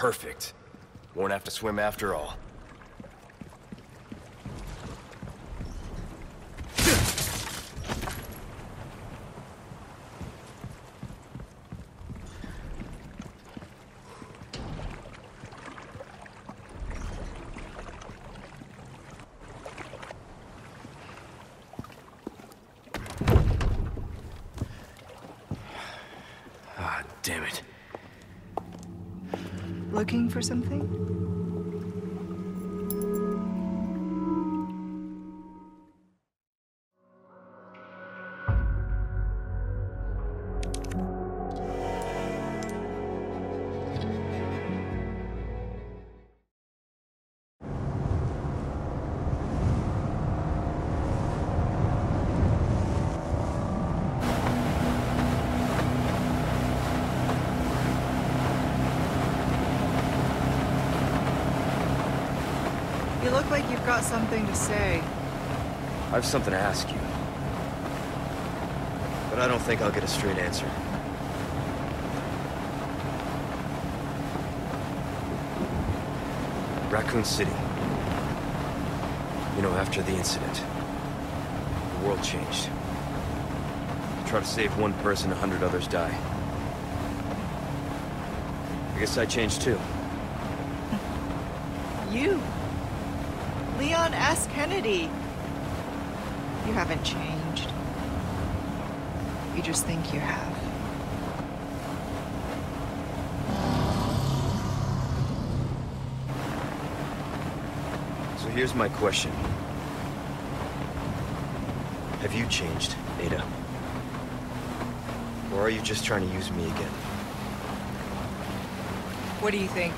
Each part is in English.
Perfect. Won't have to swim after all. Ah, damn it. Looking for something? You look like you've got something to say. I have something to ask you. But I don't think I'll get a straight answer. Raccoon City. You know, after the incident, the world changed. Try to save one person, 100 others die. I guess I changed too. You? Leon S. Kennedy. You haven't changed. You just think you have. So here's my question. Have you changed, Ada? Or are you just trying to use me again? What do you think?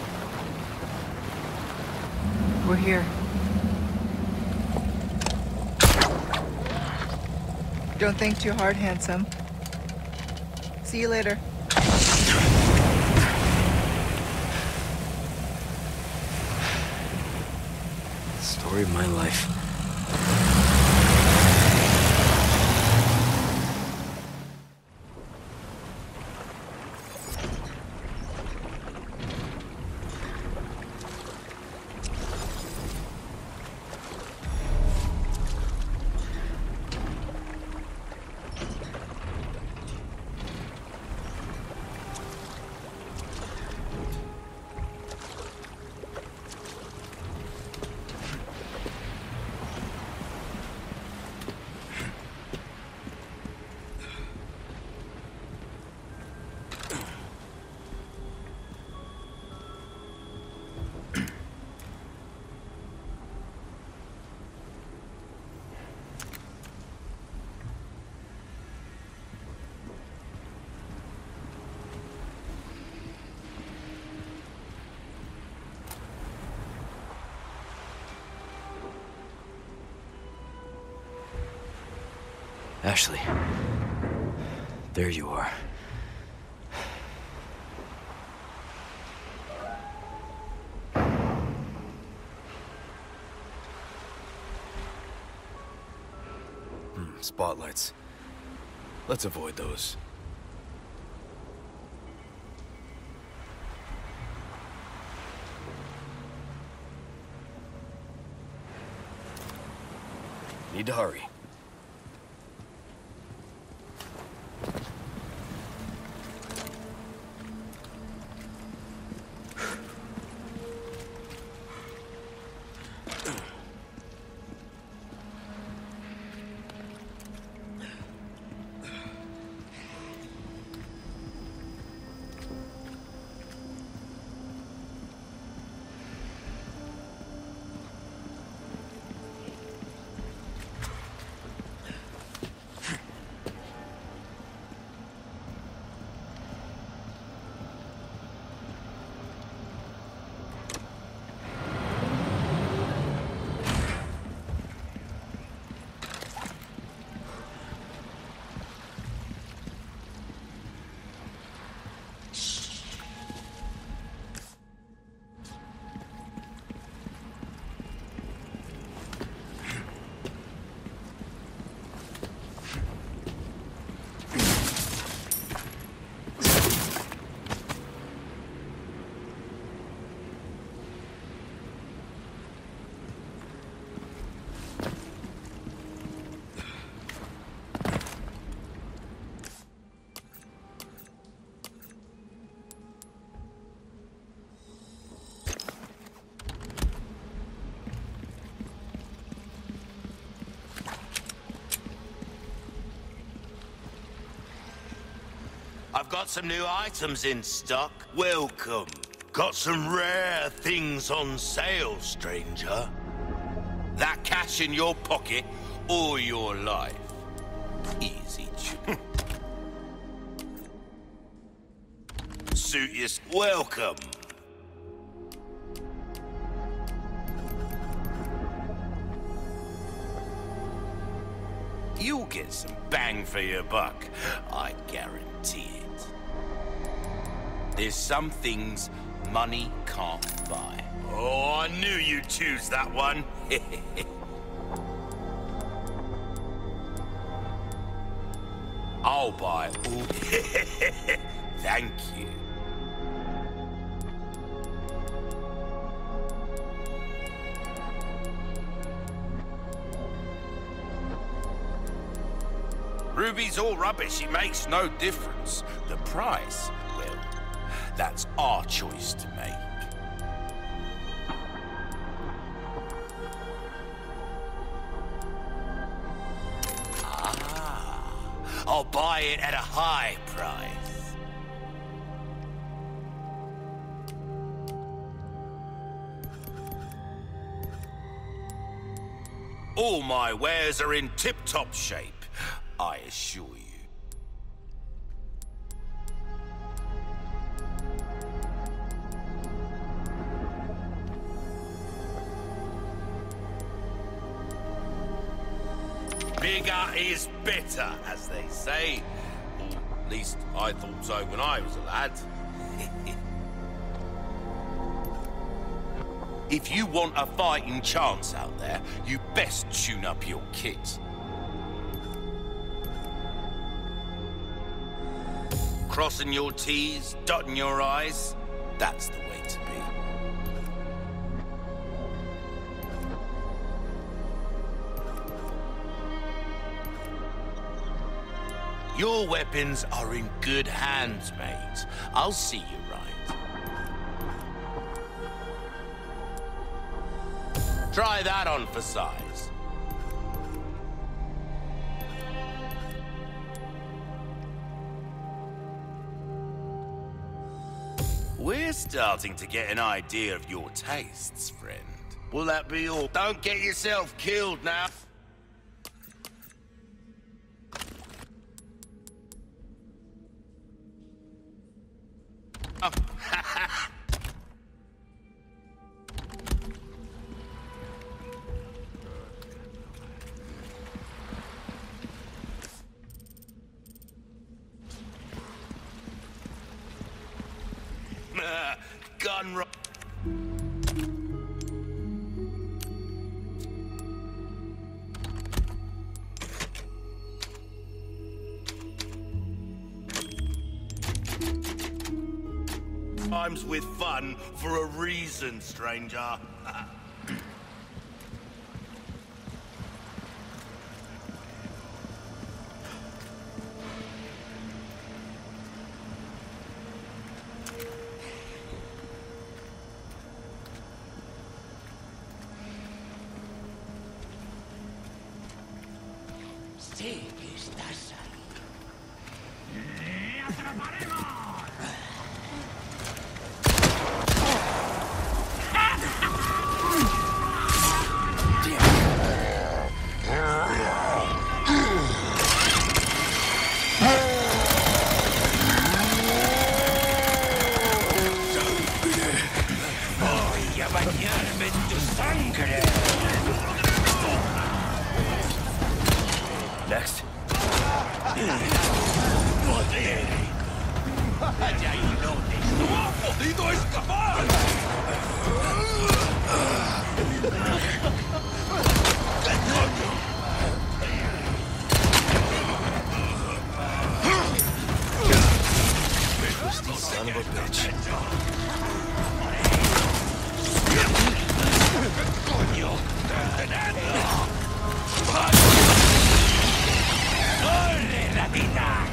We're here. Don't think too hard, handsome. See you later. Story of my life. Ashley, there you are. Spotlights. Let's avoid those. Need to hurry. I've got some new items in stock. Welcome. Got some rare things on sale, stranger. That cash in your pocket or your life. Easy. Suit yourself. Welcome. You'll get some bang for your buck, I guarantee it. There's some things money can't buy. Oh, I knew you'd choose that one. I'll buy all. Thank you. Ruby's all rubbish, it makes no difference. The price, well, that's our choice to make. I'll buy it at a high price. All my wares are in tip-top shape, I assure you. Bigger is better, as they say. Or at least I thought so when I was a lad. If you want a fighting chance out there, you best tune up your kit. Crossing your T's, dotting your I's, that's the way to be. Your weapons are in good hands, mate. I'll see you right. Try that on for size. We're starting to get an idea of your tastes, friend. Will that be all? Don't get yourself killed now. Oh. Gun roll. Rhymes with fun for a reason, stranger. Sí, que estás ahí. ¡Atraparemos! Voy a bañarme en tu sangre. Next. ¡Joder! ¡Vaya inútil! ¡No ha podido escapar! ¿Qué coño? Son of a bitch. ¡Coño! ¡Corre, ratita!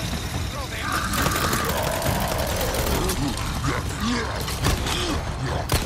Yeah.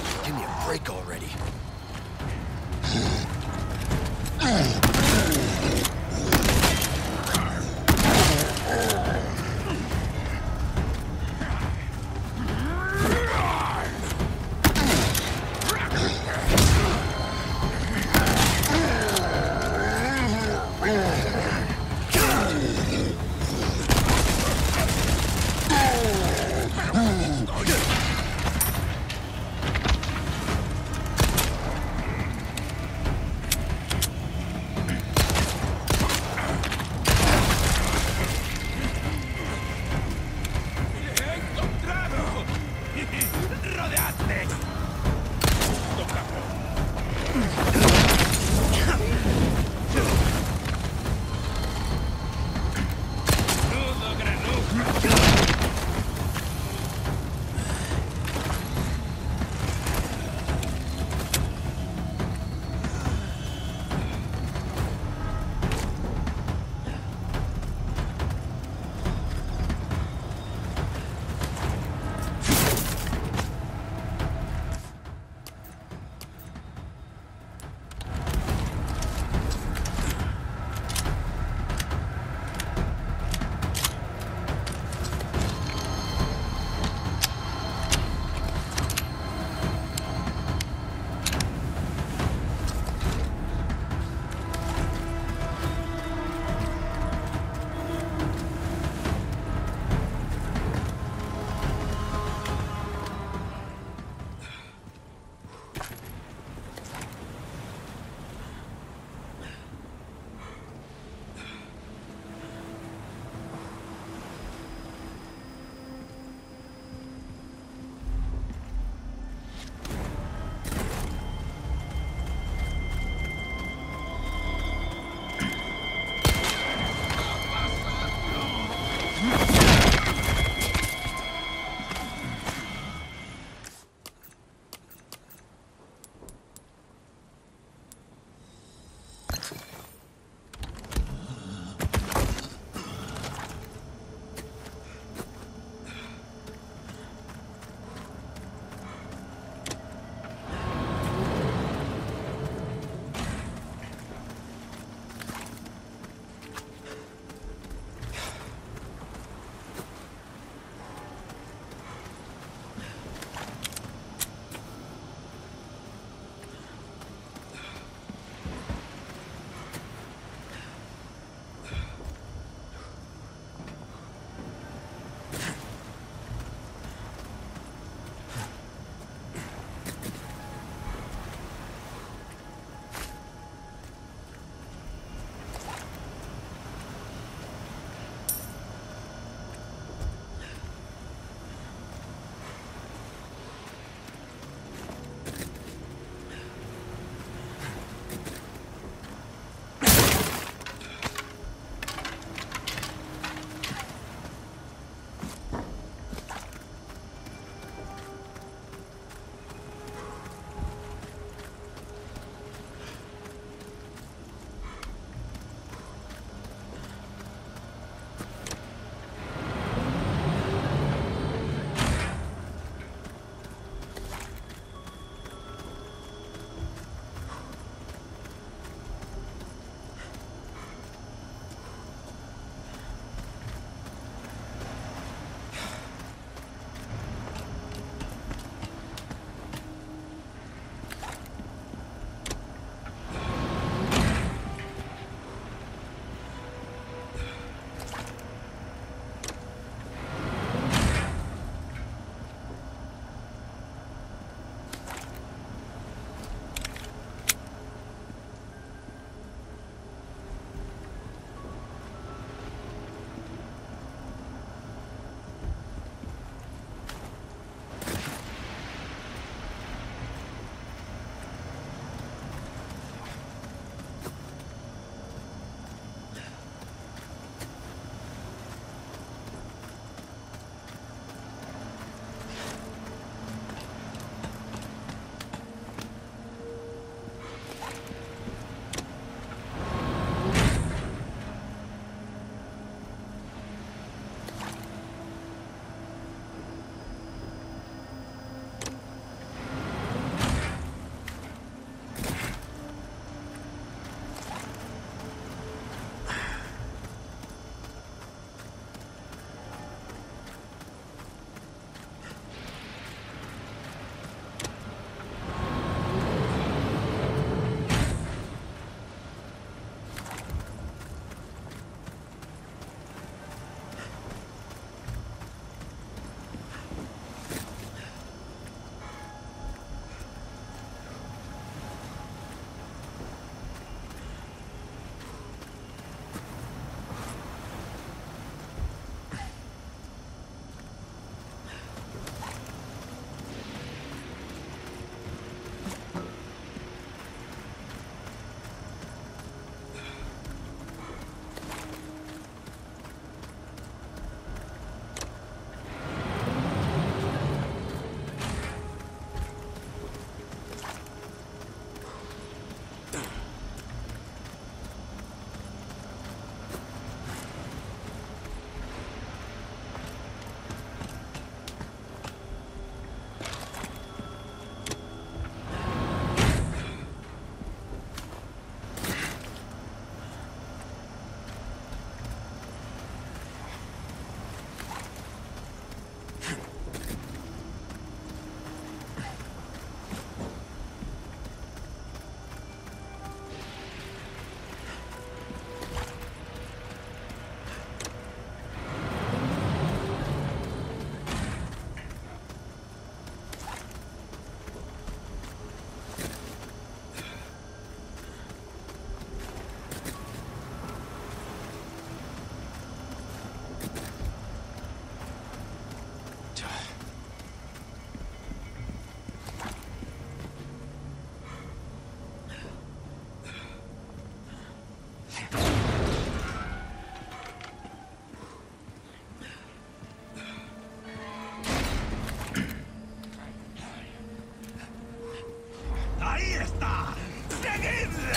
¡Ahí está! ¡Seguidle!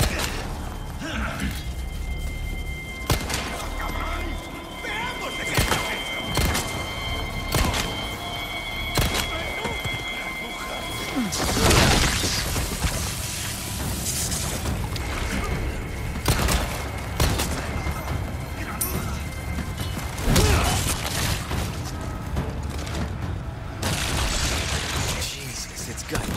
¡Cabrón! ¡Veamos de qué está hecho! Jesus, it's got...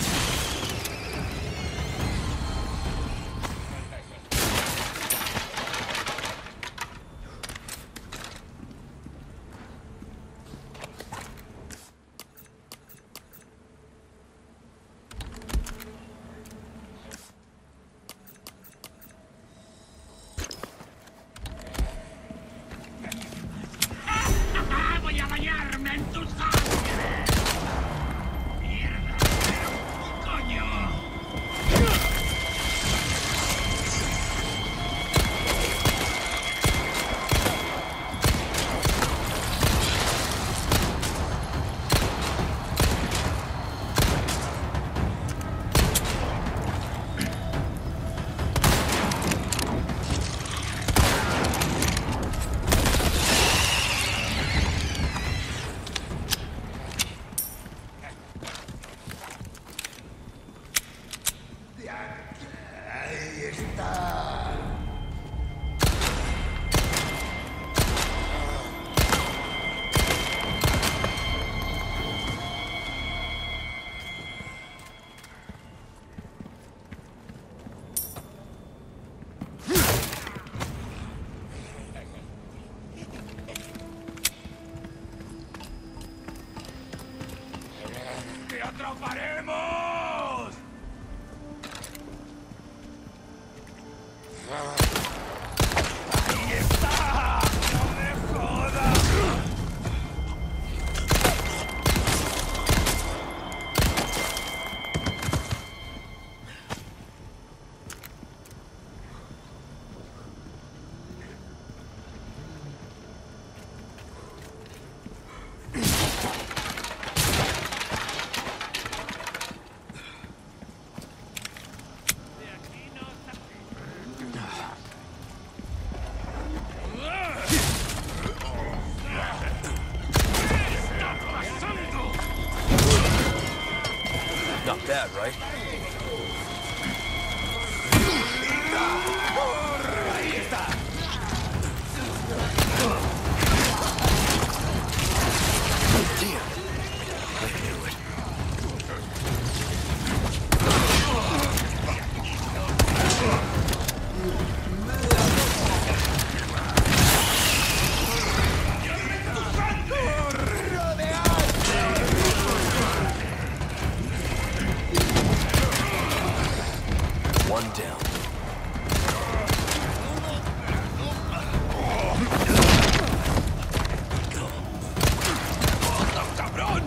¡Voy a bañarme en tu sangre! ¡Mierda! ¡Coño! Ahí está. ¡Te atraparemos! ¡Ahí está! ¡No me jodas! Not bad, right? ¡Ahí está! Damn. I knew it. One down. ¡Cabrón!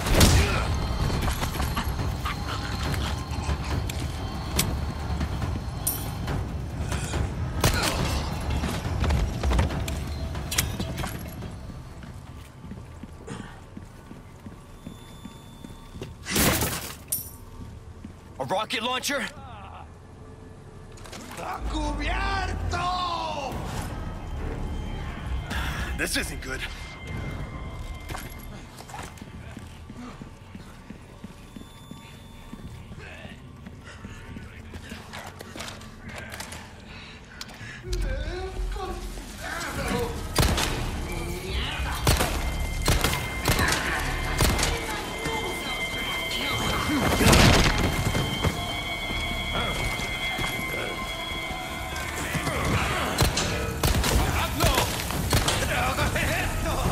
A rocket launcher? ¡Está cubierto! This isn't good. ¡No hagas esto!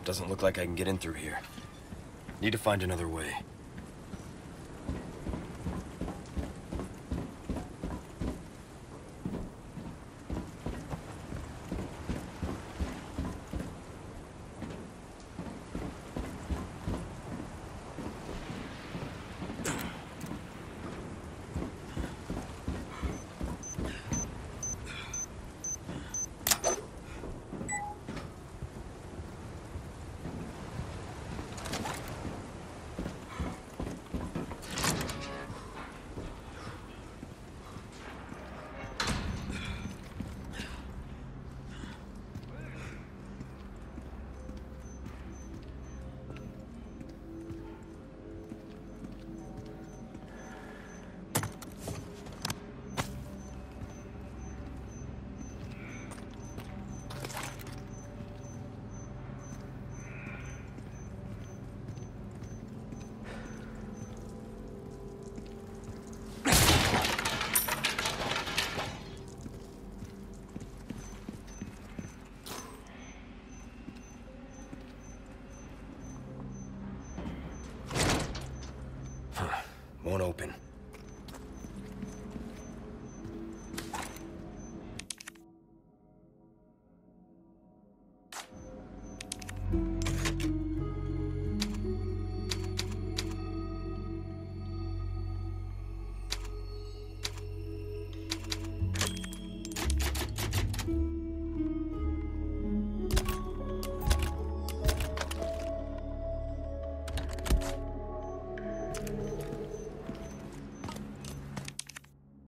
Doesn't look like I can get in through here. Need to find another way. Won't open.